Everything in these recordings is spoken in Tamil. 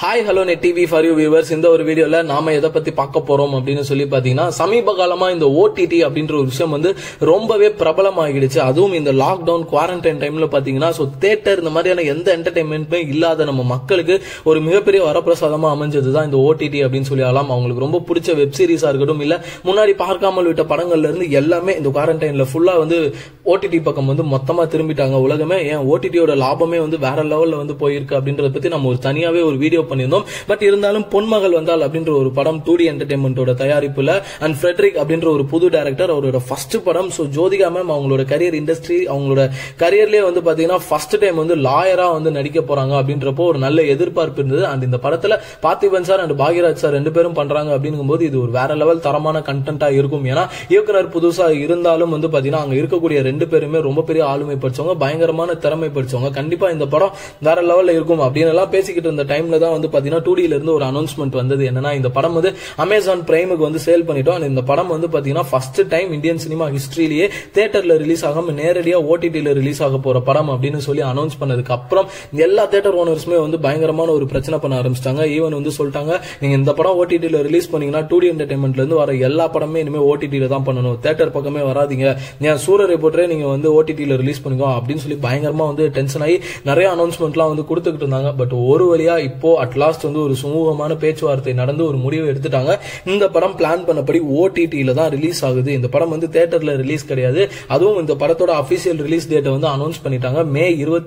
Hi hello net TV for you viewers. இந்த ஒரு வீடியோல நாம எதை பத்தி பார்க்க போறோம் அப்படின்னு சொல்லி பாத்தீங்கன்னா, சமீப காலமா இந்த ஓடிடி அப்படின்ற ஒரு விஷயம் வந்து ரொம்பவே பிரபலமாகிடுச்சு. அதுவும் இந்த லாக்டவுன் குவாரண்டைன் டைம்ல பாத்தீங்கன்னா தியேட்டர் இந்த மாதிரியான எந்த என்டர்டைன்மெண்ட்டுமே இல்லாத நம்ம மக்களுக்கு ஒரு மிகப்பெரிய வரப்பிரசாதமா அமைஞ்சதுதான் இந்த ஓடிடி அப்படின்னு சொல்லி ஆகலாம். அவங்களுக்கு ரொம்ப பிடிச்ச வெப் சீரிஸா இருக்கட்டும், இல்ல முன்னாடி பார்க்காமல் விட்ட படங்கள்ல இருந்து எல்லாமே இந்த குவாரண்டைன்ல ஃபுல்லா வந்து ஓடிடி பக்கம் வந்து மொத்தமா திரும்பிட்டாங்க. உலகமே ஏன் ஓடிடியோட லாபமே வந்து வேற லெவல்ல வந்து போயிருக்கு அப்படின்றத பத்தி நம்ம ஒரு தனியாவே ஒரு வீடியோ பண்ணியிருந்தோம். பட் இருந்தாலும் பொன்மகள் வந்தால் அப்படின்ற ஒரு படம் 2D என்டர்டைன்மெண்டோட தயாரிப்புல அண்ட் ஃப்ரெட்ரிக் அப்படின்ற ஒரு புது டைரக்டர், அவரோட ஃபர்ஸ்ட் படம். சோ ஜோதிகா மேம் அவங்களோட கரியர் இண்டஸ்ட்ரி, அவங்களோட கரியர்லயே வந்து பாத்தீங்கன்னா ஃபர்ஸ்ட் டைம் வந்து லாயரா வந்து நடிக்க போறாங்க அப்படின்றப்போ ஒரு நல்ல எதிர்பார்ப்பு இருந்தது. அண்ட் இந்த படத்துல Parthiban sir and Bhagyaraj sir ரெண்டு பேரும் பண்றாங்க அப்படிங்கும்போது இது ஒரு வேற லெவல் தரமான கண்டென்ட்டா இருக்கும். ஏன்னா இயக்குனர் புதுசா இருந்தாலும் வந்து பாத்தீங்கன்னா அங்க இருக்கக்கூடிய ரெண்டு பேருமே ரொம்ப பெரிய ஆளுமை படிச்சவங்க, பயங்கரமான திறமை படிச்சவங்க. கண்டிப்பா இந்த படம் வேற லெவல்ல இருக்கும் அப்படின்னு எல்லாம் பேசிக்கிட்டு இருந்த டைம்ல தான் வந்து பாத்தீங்கன்னா 2D ல இருந்து ஒரு அனௌன்ஸ்மெண்ட் வந்தது. என்னன்னா இந்த படம் வந்து அமேசான் பிரைமுக்கு வந்து சேல் பண்ணிட்டோம். இந்த படம் வந்து பாத்தீங்கன்னா ஃபர்ஸ்ட் டைம் இந்தியன் சினிமா ஹிஸ்டரியிலேயே தியேட்டர்ல ரிலீஸ் ஆகாம நேரடியா ஓடிடில ரிலீஸ் ஆக போற படம் அப்படின்னு சொல்லி அனௌன்ஸ் பண்ணதுக்கு அப்புறம் எல்லா தியேட்டர் ஓனர்ஸுமே வந்து பயங்கரமான ஒரு பிரச்சனை பண்ண ஆரம்பிச்சிட்டாங்க. ஈவன் வந்து சொல்லிட்டாங்க, நீங்க இந்த படம் ஓடிடில ரிலீஸ் பண்ணீங்கன்னா 2D என்டர்டைன்மெண்ட்ல இருந்து வர எல்லா படமே இனிமே ஓடிடில தான் பண்ணணும், தியேட்டர் பக்கமே வராதீங்க, ஏன் சூரரை ரிப்போர்ட்டரே நீங்க வந்து ஓடிடில ரிலீஸ் பண்ணிக்கோ அப்படின்னு சொல்லி பயங்கரமா வந்து டென்ஷன் ஆகி நிறைய அனௌன்ஸ்மெண்ட்லாம் வந்து கொடுத்துக்கிட்டு இருந்தாங்க. பட் ஒரு வழியா இப்போ அட்லாஸ்ட் வந்து ஒரு சுமூகமான பேச்சுவார்த்தை நடந்து ஒரு முடிவு எடுத்துட்டாங்க. இந்த படம் பிளான் பண்ணபடி ஓடிடில தான் ரிலீஸ் ஆகுது. இந்த படம் வந்து தியேட்டர்ல ரிலீஸ் கிடையாது. அதுவும் இந்த படத்தோட அபிஷியல் ரிலீஸ் டேட்டை வந்து அனௌன்ஸ் பண்ணிட்டாங்க. மே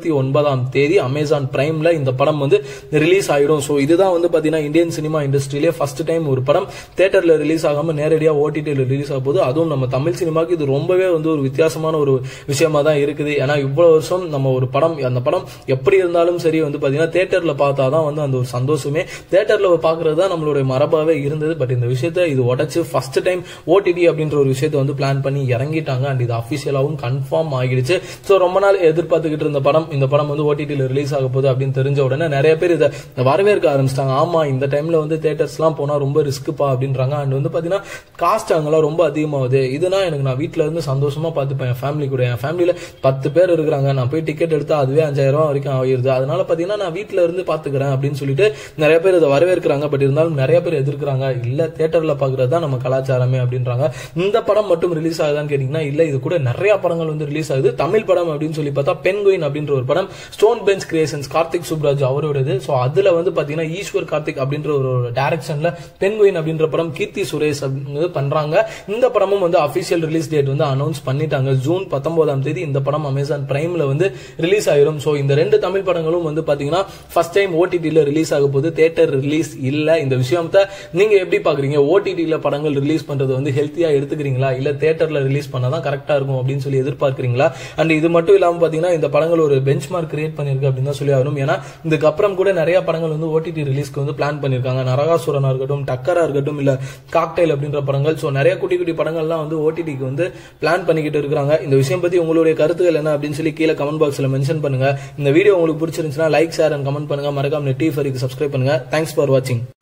29 அமேசான் பிரைம்ல இந்த படம் வந்து ரிலீஸ் ஆயிடும். சோ இதுதான் வந்து பாத்தீங்கன்னா இந்தியன் சினிமா இண்டஸ்ட்ரியிலே ஃபர்ஸ்ட் டைம் ஒரு படம் தியேட்டர்ல ரிலீஸ் ஆகாம நேரடியா ஓடிடில ரிலீஸ் ஆக போது. அதுவும் நம்ம தமிழ் சினிமாக்கு இது ரொம்பவே வந்து ஒரு வித்தியாசமான ஒரு விஷயமா தான் இருக்குது. ஏன்னா இவ்வளவு வருஷம் நம்ம ஒரு படம், அந்த படம் எப்படி இருந்தாலும் சரி வந்து பாத்தீங்கன்னா தியேட்டர்ல பார்த்தாதான் வந்து அந்த ஒரு சந்தோஷமே, தியேட்டர்ல பாக்குறது தான் நம்மளுடைய மரபாவே இருந்தது. பட் இந்த விஷயத்தை இது உடைச்சு ஃபர்ஸ்ட் டைம் ஓடிடி அப்படின்ற ஒரு விஷயத்தை வந்து பிளான் பண்ணி இறங்கிட்டாங்க. அண்ட் இது அபிஷியலாவும் கன்ஃபார்ம் ஆகிடுச்சு. சோ ரொம்ப நாள் எதிர்பார்த்துக்கிட்டு இருந்த படம், இந்த படம் வந்து ஓடிடில ரிலீஸ் ஆக போகுது அப்படின்னு தெரிஞ்ச உடனே நிறைய பேர் இதை வரவேற்க ஆரம்பிச்சிட்டாங்க. ஆமா, இந்த டைம்ல வந்து தியேட்டர்ஸ் எல்லாம் போனா ரொம்ப ரிஸ்க்பா அப்படின்றாங்க. அண்ட் வந்து பாத்தீங்கன்னா காஸ்ட் அங்கெல்லாம் ரொம்ப அதிகமாகுது. இதுனா எனக்கு நான் வீட்டுல இருந்து சந்தோஷமா பார்த்துப்பேன் என் ஃபேமிலி கூட. என் ஃபேமிலியில 10 பேர் இருக்கிறாங்க, நான் போய் டிக்கெட் எடுத்தா அதுவே 5000 ரூபாய் வரைக்கும் ஆகிடுது. அதனால பாத்தீங்கன்னா நான் வீட்டுல இருந்து பாத்துக்கிறேன் அப்படின்னு சொல்லிட்டு நிறைய பேர் இதை வரவேற்கிறாங்க. பட் இருந்தாலும் நிறைய பேர் எதிர்க்கிறாங்க. இல்ல தியேட்டர்ல பாக்குறது தான் நம்ம கலாச்சாரமே அப்படின்றாங்க. இந்த படம் மட்டும் ரிலீஸ் ஆகுதான்னு கேட்டீங்கன்னா இல்ல, இது கூட நிறைய படங்கள் வந்து ரிலீஸ் ஆகுது. தமிழ் படம் அப்படின்னு சொல்லி பார்த்தா பென்குயின் அப்படின்ற ஒரு படம், Stone Bench Creations, Karthik Subbaraj அவரோடது. சோ அதுல வந்து பாத்தீங்கன்னா ஈஸ்வர் கார்த்திக் அப்படின்ற ஒரு டைரக்ஷன்ல பென்குயின் அப்படின்ற படம் கீர்த்தி சுரேஷ் பண்றாங்க. இந்த படமும் வந்து அபிஷியல் ரிலீஸ் டேட் வந்து அனௌன்ஸ் பண்ணிட்டாங்க. ஜூன் 19 இந்த படம் அமேசான் பிரைம்ல வந்து ரிலீஸ் ஆயிரும். சோ இந்த ரெண்டு தமிழ் படங்களும் வந்து பாத்தீங்கன்னா ஃபர்ஸ்ட் டைம் ஓடிடில ரிலீஸ் ஆக போது, தியேட்டர் ரிலீஸ் இல்ல. இந்த விஷயத்தை நீங்க எப்படி பாக்குறீங்க? ஓடிடில படங்கள் ரிலீஸ் பண்றது வந்து ஹெல்த்தியா எடுத்துக்கிறீங்களா, இல்ல தியேட்டர்ல ரிலீஸ் பண்ணாதான் கரெக்டா இருக்கும் அப்படின்னு சொல்லி எதிர்பார்க்கிறீங்களா? அண்ட் இது மட்டும் இல்லாம பாத்தீங்கன்னா இந்த படங்கள் ஒரு பெஞ்ச் மார்க் கிரியேட் பண்ணிருக்கு அப்படின்னு தான் சொல்லி ஆகணும். ஏன்னா இதுக்கப்புறம் கூட நிறைய படங்கள் வந்து ஓடிடி ரிலீஸ்க்கு வந்து பிளான் பண்ணிருக்காங்க. நரகாசுரனா இருக்கட்டும், டக்கரா இருக்கட்டும், இல்ல காக்டெயில் அப்படின்ற படங்கள். சோ நிறைய குட்டி குட்டி படங்கள்லாம் வந்து ஓடிடிக்கு வந்து பிளான் பண்ணிக்கிட்டு இருக்காங்க. இந்த விஷயம் பத்தி உங்களுடைய கருத்துக்கள் என்ன அப்படின்னு சொல்லி கீழே கமெண்ட் பாக்ஸ்ல மென்ஷன் பண்ணுங்க. இந்த வீடியோ உங்களுக்கு பிடிச்சிருந்துச்சுன்னா லைக், ஷேர் அண்ட் கமெண்ட் பண்ணுங்க. மறக்காம நெட் டிவி ஃபார் யூக்கு சப்ஸ்கிரைப் பண்ணுங்க. தேங்க்ஸ் ஃபார் வாட்சிங்.